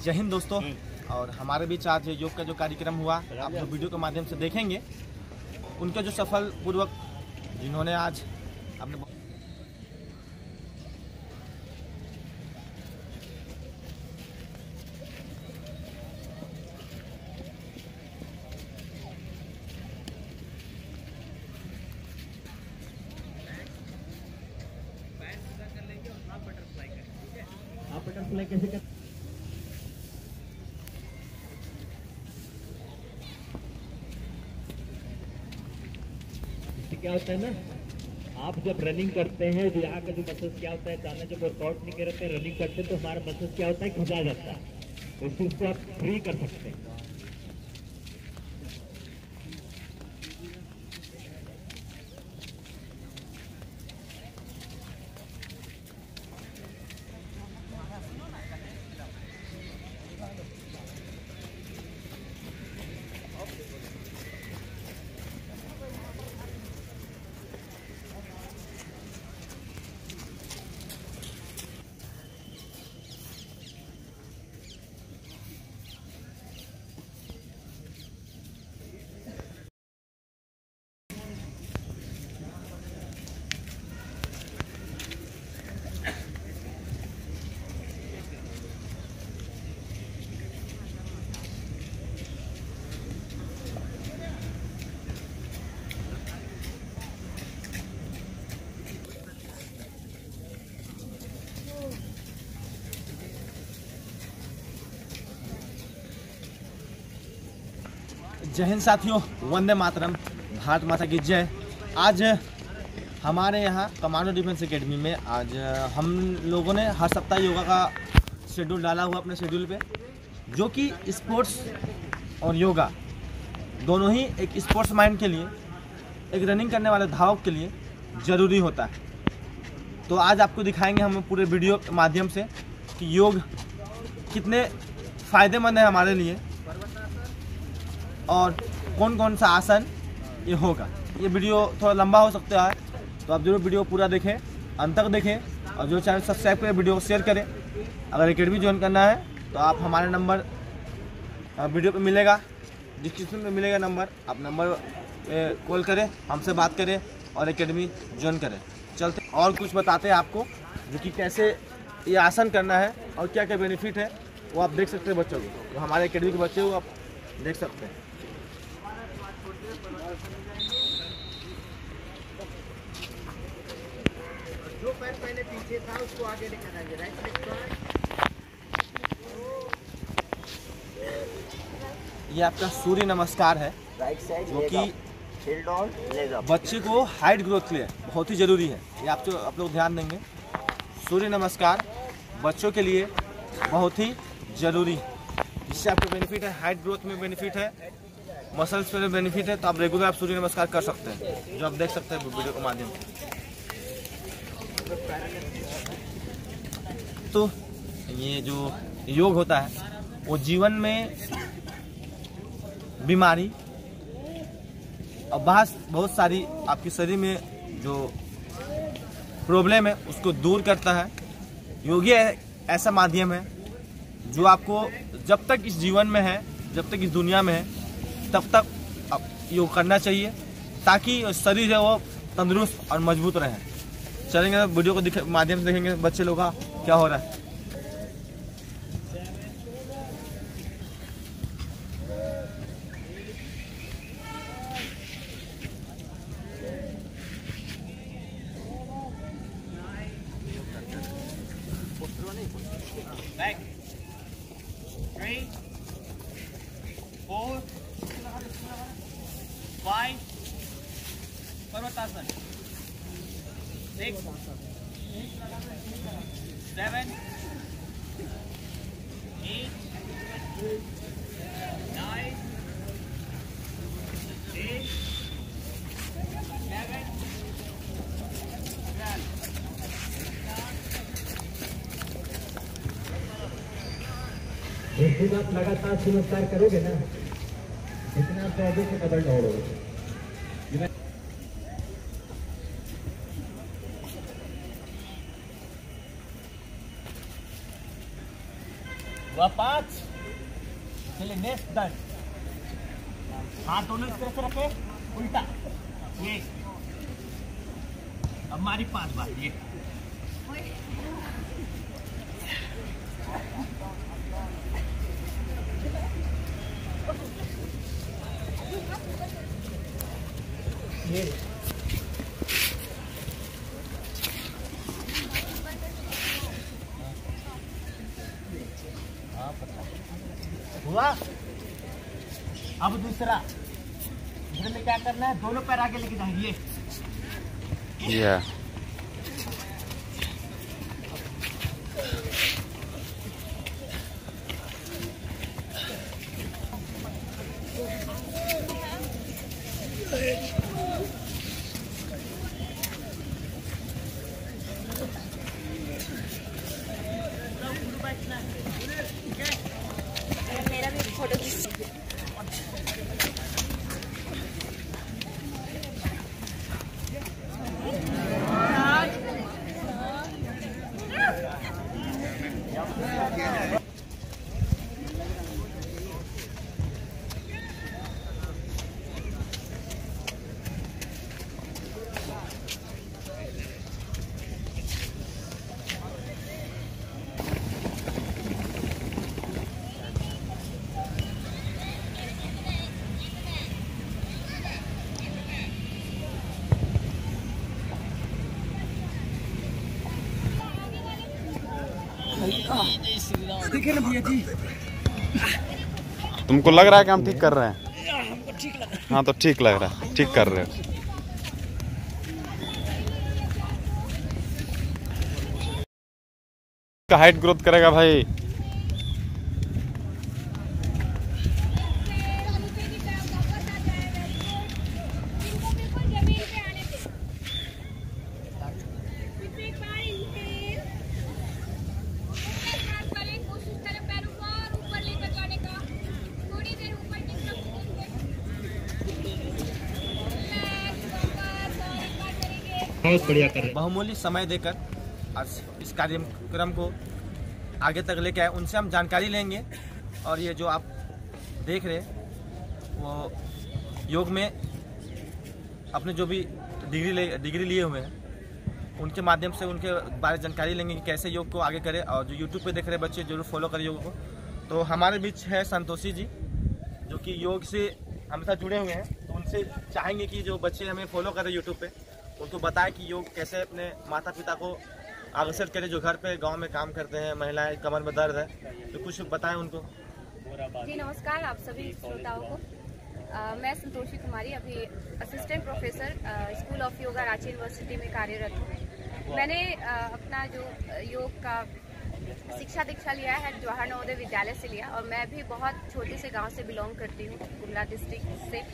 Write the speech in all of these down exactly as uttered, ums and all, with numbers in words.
जय हिंद दोस्तों। और हमारे बीच आज योग का जो कार्यक्रम हुआ आप जो वीडियो के माध्यम से देखेंगे, उनके जो सफल पूर्वक जिन्होंने आज अपने बटरफ्लाई कैसे कर क्या होता है ना, आप जब रनिंग करते हैं तो यहाँ का जो मसल्स क्या होता है, दाना जब वर्कआउट नहीं करते रनिंग करते हैं तो हमारा मसल्स क्या होता है, खिंचा जाता है। तो इस चीज को आप फ्री कर सकते हैं। जय हिंद साथियों, वंदे मातरम, भारत माता की जय। आज हमारे यहाँ कमांडो डिफेंस एकेडमी में आज हम लोगों ने हर सप्ताह योगा का शेड्यूल डाला हुआ अपने शेड्यूल पे, जो कि स्पोर्ट्स और योगा दोनों ही एक स्पोर्ट्स माइंड के लिए, एक रनिंग करने वाले धावक के लिए ज़रूरी होता है। तो आज आपको दिखाएंगे हम पूरे वीडियो के माध्यम से कि योग कितने फ़ायदेमंद है हमारे लिए और कौन कौन सा आसन ये होगा। ये वीडियो थोड़ा लंबा हो सकता है, तो आप जरूर वीडियो पूरा देखें, अंत तक देखें और जो चैनल सब्सक्राइब करें, वीडियो को शेयर करें। अगर एकेडमी ज्वाइन करना है तो आप हमारे नंबर वीडियो पे मिलेगा, डिस्क्रिप्शन में मिलेगा नंबर, आप नंबर पे कॉल करें, हमसे बात करें और एकेडमी ज्वाइन करें। चलते और कुछ बताते हैं आपको, जो कि कैसे ये आसन करना है और क्या क्या बेनिफिट है वो आप देख सकते हैं। बच्चों को तो हमारे एकेडमी के बच्चे वो आप देख सकते हैं। जो पैर पहले पीछे था उसको आगे लेकर आइए, राइट ये आपका सूर्य नमस्कार है, राइट साइड, जो कि बच्चे को हाइट ग्रोथ के लिए बहुत ही ज़रूरी है। ये आप जो आप लोग ध्यान देंगे, सूर्य नमस्कार बच्चों के लिए बहुत ही ज़रूरी है। इससे आपको बेनिफिट है, हाइट ग्रोथ में बेनिफिट है, मसल्स में बेनिफिट है। तो आप रेगुलर आप सूर्य नमस्कार कर सकते हैं, जो आप देख सकते हैं वीडियो के माध्यम से। तो ये जो योग होता है वो जीवन में बीमारी और बहुत बहुत सारी आपके शरीर में जो प्रॉब्लम है उसको दूर करता है। योग ऐसा माध्यम है जो आपको जब तक इस जीवन में है, जब तक इस दुनिया में है, तब तक योग करना चाहिए, ताकि शरीर है वो तंदुरुस्त और मजबूत रहे। चलेंगे वीडियो को दिखे माध्यम से देखेंगे बच्चे लोग का क्या हो रहा है। Back. Three, four, five, Parvatasana. Six, seven, eight, nine, eight, seven, twelve. एक दिन आप लगातार नमस्कार करोगे ना, इतना तो आगे से डबल दौड़ोगे। वह पाँच ये नेक्स्ट दर्द, हाथ दोनों इस तरह से रखे, उल्टा ये। अब हमारी पांच बार ये ये हुआ। अब दूसरा, दूसरे में क्या करना है, दोनों पैर आगे लेके जाएंगे ये yeah. मेरा भी फोटो खींच। ठीक है ना भैया जी। तुमको लग रहा है कि हम ठीक कर रहे हैं? हमको ठीक लग रहा है। हाँ तो ठीक लग रहा है, ठीक कर रहे हो। का हाइट ग्रोथ करेगा भाई। बहुत बढ़िया कर रहे हैं। बहुमूल्य समय देकर आज इस कार्यक्रम को आगे तक लेके आए, उनसे हम जानकारी लेंगे। और ये जो आप देख रहे हैं वो योग में अपने जो भी डिग्री ले डिग्री लिए हुए हैं, उनके माध्यम से उनके बारे में जानकारी लेंगे कि कैसे योग को आगे करें। और जो यूट्यूब पे देख रहे बच्चे जरूर फॉलो करें योग को। तो हमारे बीच है संतोषी जी, जो कि योग से हमारे साथ जुड़े हुए हैं। तो उनसे चाहेंगे कि जो बच्चे हमें फॉलो करें यूट्यूब पे, उनको बताएं कि योग कैसे अपने माता पिता को अग्रसर करें, जो घर पे गांव में काम करते हैं, महिलाएं कमर में दर्द है, तो कुछ बताएं उनको। जी नमस्कार आप सभी श्रोताओं को। आ, मैं संतोषी कुमारी, अभी assistant professor school of yoga Ranchi university में कार्यरत हूँ। मैंने आ, अपना जो योग का शिक्षा दीक्षा लिया है जवाहर नवोदय विद्यालय से लिया। और मैं भी बहुत छोटे से गांव से बिलोंग करती हूँ, गुमला डिस्ट्रिक्ट से।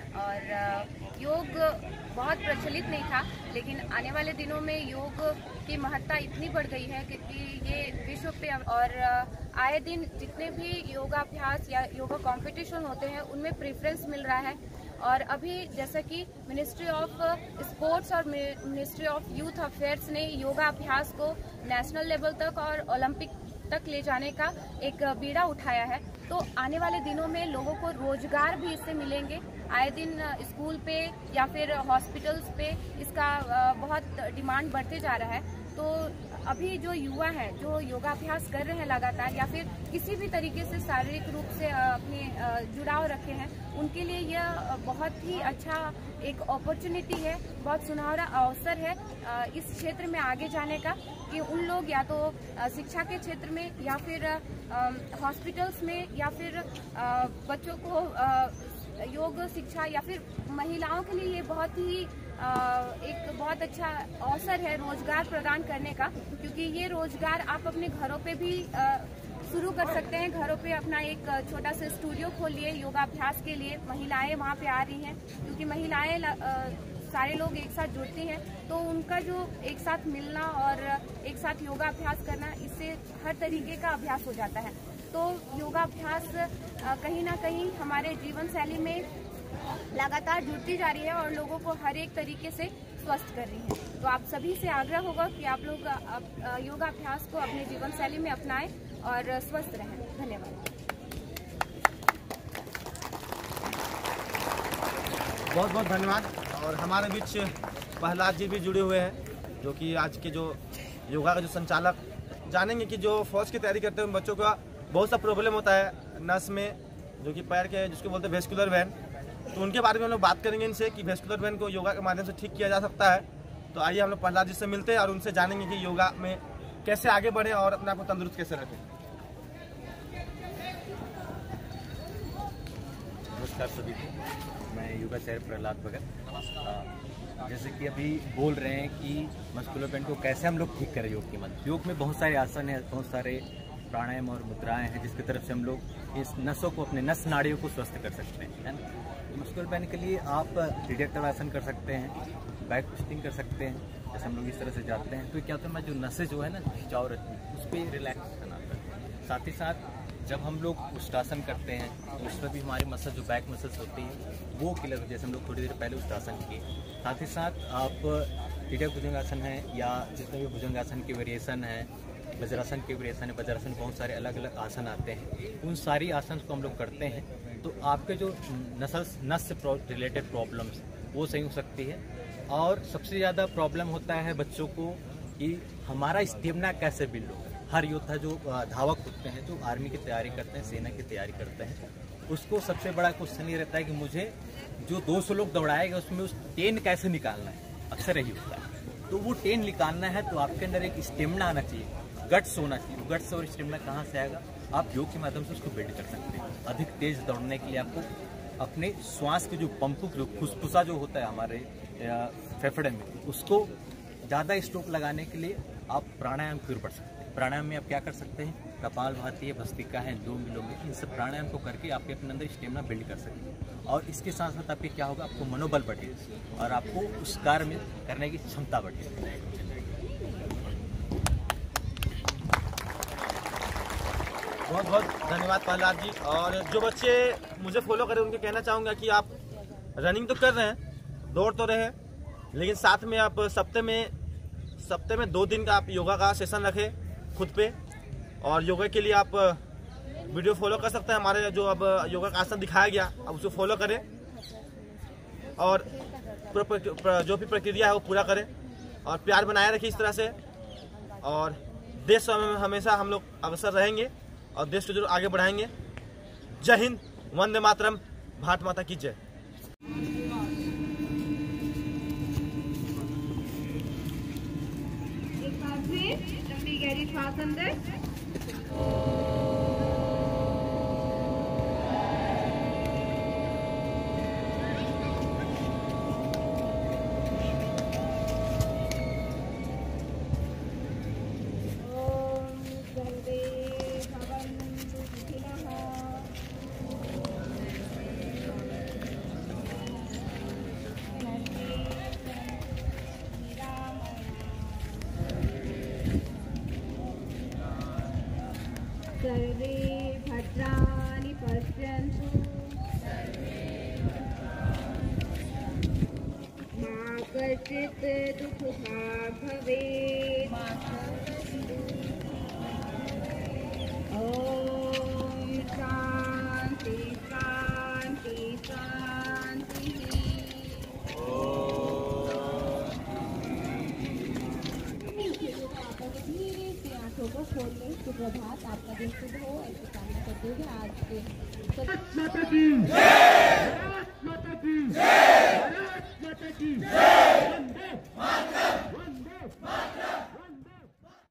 और योग बहुत प्रचलित नहीं था, लेकिन आने वाले दिनों में योग की महत्ता इतनी बढ़ गई है क्योंकि ये विश्व पे और आए दिन जितने भी योगाभ्यास या योगा कंपटीशन होते हैं उनमें प्रेफरेंस मिल रहा है। और अभी जैसा कि मिनिस्ट्री ऑफ स्पोर्ट्स और मिनिस्ट्री ऑफ यूथ अफेयर्स ने योगा अभ्यास को नेशनल लेवल तक और ओलंपिक तक ले जाने का एक बीड़ा उठाया है, तो आने वाले दिनों में लोगों को रोजगार भी इससे मिलेंगे। आए दिन स्कूल पे या फिर हॉस्पिटल्स पे इसका बहुत डिमांड बढ़ते जा रहा है। तो अभी जो युवा हैं जो योगाभ्यास कर रहे हैं लगातार या फिर किसी भी तरीके से शारीरिक रूप से अपने जुड़ाव रखे हैं, उनके लिए यह बहुत ही अच्छा एक अपॉर्चुनिटी है, बहुत सुनहरा अवसर है इस क्षेत्र में आगे जाने का, कि उन लोग या तो शिक्षा के क्षेत्र में या फिर हॉस्पिटल्स में या फिर बच्चों को योग शिक्षा या फिर महिलाओं के लिए ये बहुत ही एक बहुत अच्छा अवसर है रोजगार प्रदान करने का। क्योंकि ये रोजगार आप अपने घरों पे भी शुरू कर सकते हैं। घरों पे अपना एक छोटा सा स्टूडियो खोलिए योगाभ्यास के लिए। महिलाएं वहाँ पे आ रही हैं, क्योंकि महिलाएं सारे लोग एक साथ जुड़ती हैं, तो उनका जो एक साथ मिलना और एक साथ योगाभ्यास करना, इससे हर तरीके का अभ्यास हो जाता है। तो योगाभ्यास कहीं ना कहीं हमारे जीवन शैली में लगातार जुड़ती जा रही है और लोगों को हर एक तरीके से स्वस्थ कर रही है। तो आप सभी से आग्रह होगा कि आप लोग योगाभ्यास को अपने जीवन शैली में अपनाएं और स्वस्थ रहें। धन्यवाद। बहुत बहुत धन्यवाद। और हमारे बीच प्रहलाद जी भी जुड़े हुए हैं, जो कि आज के जो योगा का जो संचालक, जानेंगे कि जो फौज की तैयारी करते हैं उन बच्चों का बहुत सा प्रॉब्लम होता है नस में, जो कि पैर के जिसको बोलते हैं वेस्कुलर वेन। तो उनके बारे में हम लोग बात करेंगे इनसे कि वेस्कुलर वेन को योगा के माध्यम से ठीक किया जा सकता है। तो आइए हम लोग प्रहलाद जी से मिलते हैं और उनसे जानेंगे कि योगा में कैसे आगे बढ़े और अपने आप को तंदुरुस्त कैसे रखें। नमस्कार सभी को, मैं योगाचार्य प्रहलाद भगत। जैसे कि अभी बोल रहे हैं कि मस्कुलर बेंड को कैसे हम लोग ठीक करें योग के मध्य। योग में बहुत सारे आसन हैं, बहुत सारे प्राणायाम और मुद्राएं हैं जिसकी तरफ से हम लोग इस नसों को, अपने नस नाड़ियों को स्वस्थ कर सकते हैं, है ना। मस्कुलर बेंड के लिए आप रिडक्टर आसन कर सकते हैं, बैक ट्विस्टिंग कर सकते हैं, जैसे हम लोग इस तरह से जाते हैं तो क्या होता है, मैं जो नसें जो है ना खिंचाव रहती है उस पर रिलैक्स बनाता है। साथ ही साथ जब हम लोग उष्टासन करते हैं तो उसमें भी हमारी मसल जो बैक मसल्स होती है वो क्लियर हो, जैसे हम लोग थोड़ी देर पहले उष्टासन किए। साथ ही साथ आप टिटक भुजंगासन है या जितने भी भुजंगासन के वेरिएशन है, वज्रासन के वेरिएशन है, वज्रासन में बहुत सारे अलग अलग आसन आते हैं, उन सारी आसन को हम लोग करते हैं तो आपके जो नसल नस से रिलेटेड प्रॉब्लम्स वो सही हो सकती है। और सबसे ज़्यादा प्रॉब्लम होता है बच्चों को कि हमारा स्टेमिना कैसे बिल्ड हो। हर योद्धा जो धावक होते हैं, जो आर्मी की तैयारी करते हैं, सेना की तैयारी करते हैं, उसको सबसे बड़ा क्वेश्चन ये रहता है कि मुझे जो दो सौ लोग दौड़ाएगा उसमें उस टेन कैसे निकालना है, अक्सर यही होता है। तो वो टेन निकालना है तो आपके अंदर एक स्टेमिना आना चाहिए, गट्स होना चाहिए। गट्स और स्टेमिना कहाँ से आएगा? आप योग के माध्यम से उसको बिल्ड कर सकते हैं। अधिक तेज दौड़ने के लिए आपको अपने श्वास के जो पंप, जो फुसफुसा जो होता है हमारे फेफड़े में, उसको ज़्यादा स्ट्रोक लगाने के लिए आप प्राणायाम की ओर बढ़ सकते हैं। प्राणायाम में आप क्या कर सकते हैं? कपालभाति है, भस्त्रिका है, दो मिलोगे, इन सब प्राणायाम को करके आप अपने अंदर स्टेमिना बिल्ड कर सकते हैं। और इसके साथ साथ आपके क्या होगा, आपको मनोबल बढ़ेगा और आपको उस कार्य में करने की क्षमता बढ़ेगी। बहुत बहुत धन्यवाद प्रहलाद जी। और जो बच्चे मुझे फॉलो करें उनके कहना चाहूँगा कि आप रनिंग तो कर रहे हैं, दौड़ तो रहे हैं, लेकिन साथ में आप सप्ते में सप्ते में दो दिन का आप योगा का सेशन रखें खुद पे। और योगा के लिए आप वीडियो फॉलो कर सकते हैं, हमारे जो अब योगा का आसन दिखाया गया अब उसको फॉलो करें और जो भी प्रक्रिया है वो पूरा करें और प्यार बनाए रखें इस तरह से। और देश में हमेशा हम लोग अग्रसर रहेंगे और देश को जरूर आगे बढ़ाएंगे। जय हिंद, वंदे मातरम, भारत माता की जय। एक बार फिर लंबी गहरी सांस अंदर, सर्वे भद्राणि पश्यन्तु मा कश्चित् दुःखभाग् भवेत्। ॐ शान्ति शान्ति शान्तिः। धीरे से आंखों को खोल लें। सुप्रभात, आपका दिन शुभ हो ऐसी कामना करते हुए आज के